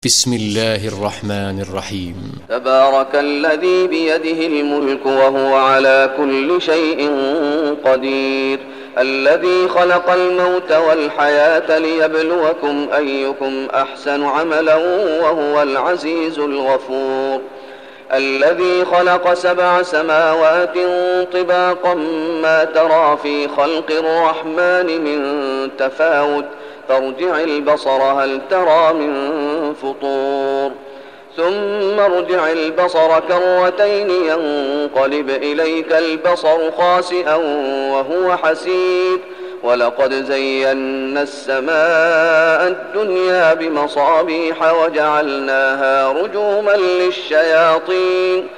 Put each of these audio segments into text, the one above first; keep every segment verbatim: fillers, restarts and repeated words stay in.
بسم الله الرحمن الرحيم. تبارك الذي بيده الملك وهو على كل شيء قدير، الذي خلق الموت والحياة ليبلوكم أيكم أحسن عملا وهو العزيز الغفور، الذي خلق سبع سماوات طباقا ما ترى في خلق الرحمن من تفاوت فارجع البصر هل ترى من فطور، ثم ارجع البصر كرتين ينقلب إليك البصر خاسئا وهو حسير، ولقد زينا السماء الدنيا بمصابيح وجعلناها رجوما للشياطين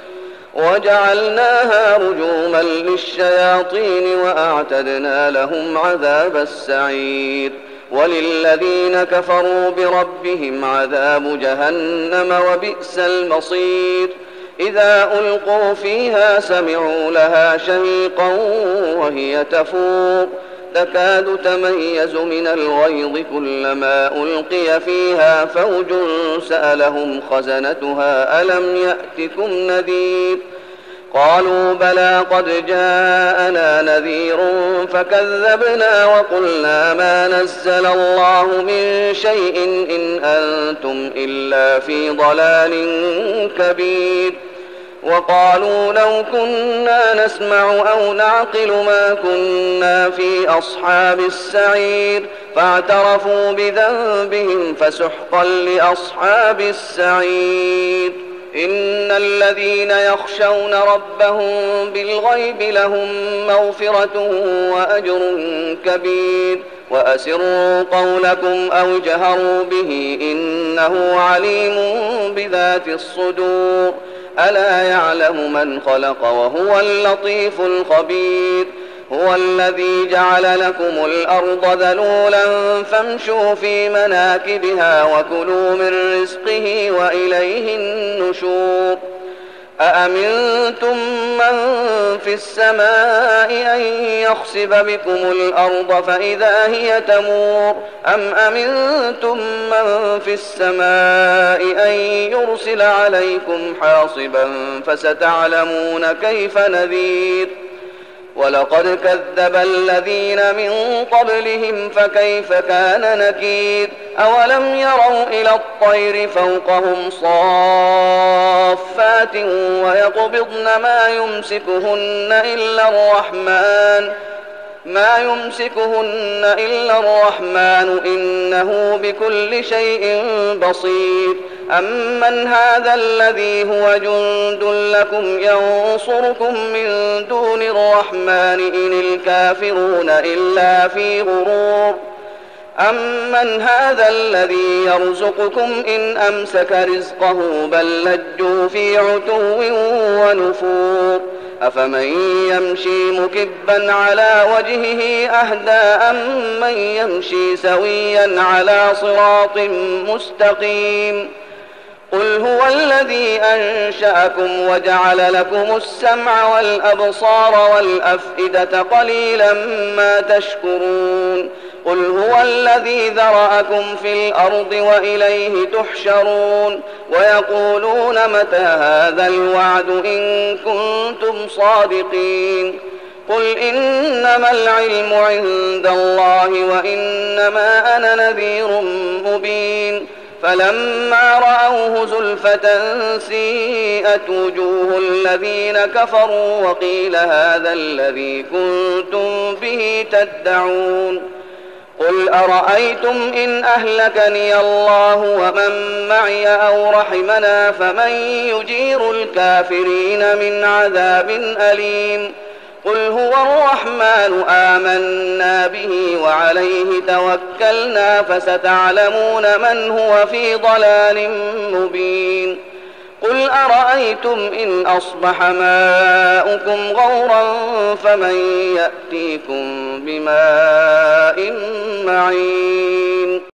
وجعلناها رجوما للشياطين وأعتدنا لهم عذاب السعير، وللذين كفروا بربهم عذاب جهنم وبئس المصير، إذا ألقوا فيها سمعوا لها شهيقا وهي تفور تكاد تميز من الغيظ كلما ألقي فيها فوج سألهم خزنتها ألم يأتكم نذير، قالوا بلى قد جاءنا نذير فكذبنا وقلنا ما نزل الله من شيء إن أنتم إلا في ضلال كبير، وقالوا لو كنا نسمع أو نعقل ما كنا في أصحاب السعير، فاعترفوا بذنبهم فسحقا لأصحاب السعير. إن الذين يخشون ربهم بالغيب لهم مغفرة وأجر كبير، وأسروا قولكم أو جهروا به إنه عليم بذات الصدور، ألا يعلم من خلق وهو اللطيف الخبير، هو الذي جعل لكم الأرض ذلولا فامشوا في مناكبها وكلوا من رزقه وإليه النشور، أأمنتم من في السماء أن يخسف بكم الأرض فإذا هي تمور، أم أمنتم من في السماء أن يرسل عليكم حاصبا فستعلمون كيف نذير، ولقد كذب الذين من قبلهم فكيف كان نكير، أولم يروا إلى الطير فوقهم صافات ويقبضن ما يمسكهن إلا الرحمن ما يمسكهن إلا الرحمن إنه بكل شيء بصير، أمن هذا الذي هو جند لكم ينصركم من دون الرحمن إن الكافرون إلا في غرور، أمن هذا الذي يرزقكم إن أمسك رزقه بل لجوا في عتو ونفور، أفمن يمشي مكبا على وجهه أهدى أمن يمشي سويا على صراط مستقيم، قل هو الذي أنشأكم وجعل لكم السمع والأبصار والأفئدة قليلا ما تشكرون، قل هو الذي ذرأكم في الأرض وإليه تحشرون، ويقولون متى هذا الوعد إن كنتم صادقين، قل إنما العلم عند الله وإنما أنا نذير مبين، فلما رأوه زلفة سيئت وجوه الذين كفروا وقيل هذا الذي كنتم به تدعون، قل أرأيتم إن أهلكني الله ومن معي أو رحمنا فمن يجير الكافرين من عذاب أليم، قل هو الرحمن آمنا به وعليه توكلنا فستعلمون من هو في ضلال مبين، قل أرأيتم إن أصبح ماؤكم غورا فمن يأتيكم بماء معين.